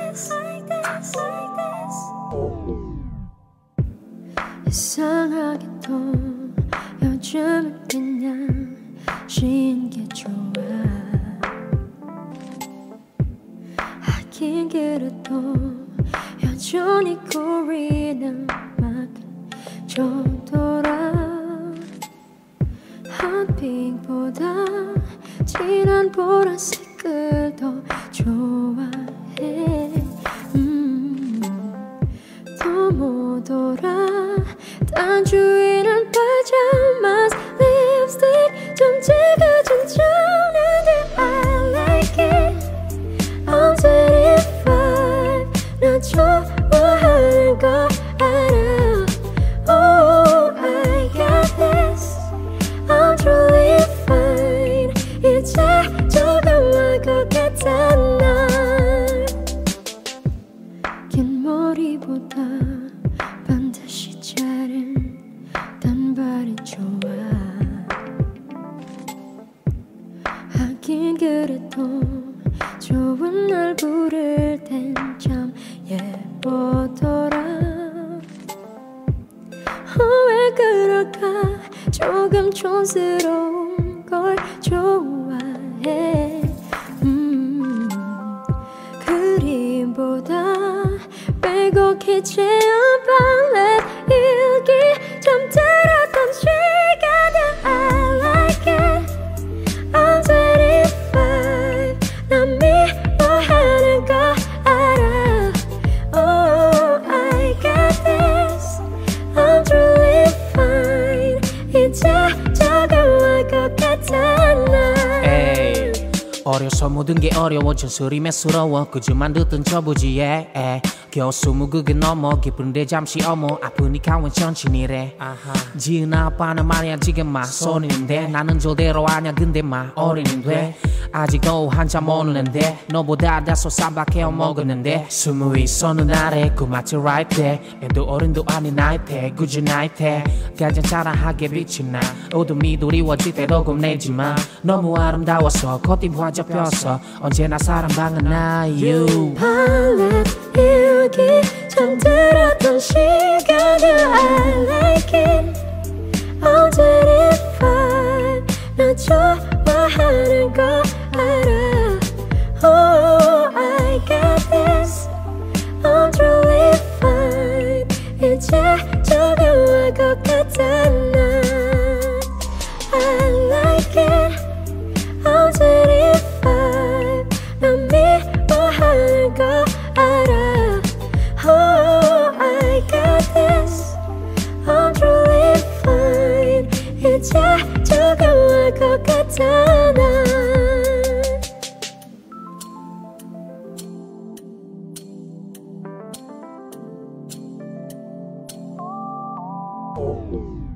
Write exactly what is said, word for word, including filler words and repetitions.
this, like this, like this. 이상하게도 요즘은 그냥 쉬는 게 좋아. 하긴 그래도 여전히 고리는 막 좋더라. 핫핑보다 진한 보라색을 더 좋아해. 음, 더 못 오라. 단주에는 파자마 립스틱 좀 짙어진 척는데 I like it. I'm twenty-five 나 좋아하는 거 알아. Oh I got this. I'm truly fine. 이제 조금 알 것 같아 난. 긴 머리보다 반드시 자른 단발이 좋아. 하긴 그래도 좋은 날 부를 땐 참 예쁘더라. 어, 왜 그럴까 조금 촌스러운 걸 좋아해. 음, 그림보다 빼곡히 채운 발렛 일기 좀 들었던 시간들 I like it. I'm twenty-five 난 미워하는 거 알아. Oh I got this. I'm truly fine. 이제 조금 알 것 같아 난. 에이, 어려서 모든 게 어려워져 스리매스러워 그저만 듣던 저부지에 에이. 겨우 스무 그게 넘어 기쁜데 잠시 어머 아프니까 웬 천천히래. 지은 아빠는 말이야 지금 막 소리는데 나는 저대로 아냐 근데 막 어린인데 아직도 한참 모르는데 너보다 다소 쌈박해 먹었는데 스무 있었는 아래 그 마치 right there 애도 어른도 아닌 나이 때 굳이 나이 때 가장 자라하게 비친 나 어둠이 두리워질 때도 겁내지마 너무 아름다워서 겉잎 화져 펴서 언제나 사랑방은 나유 일기 좀 들었던 시간들 I like it. I'm twenty-five 나 좋아하는 거 알아. Oh I got this. I'm truly fine. 이제 조금 알 것 같아 난. I like it. I'm twenty-five 난 미워하는 거 알아. Oh, I got this. I'm truly fine. 이제 조금 알 것 같아 난.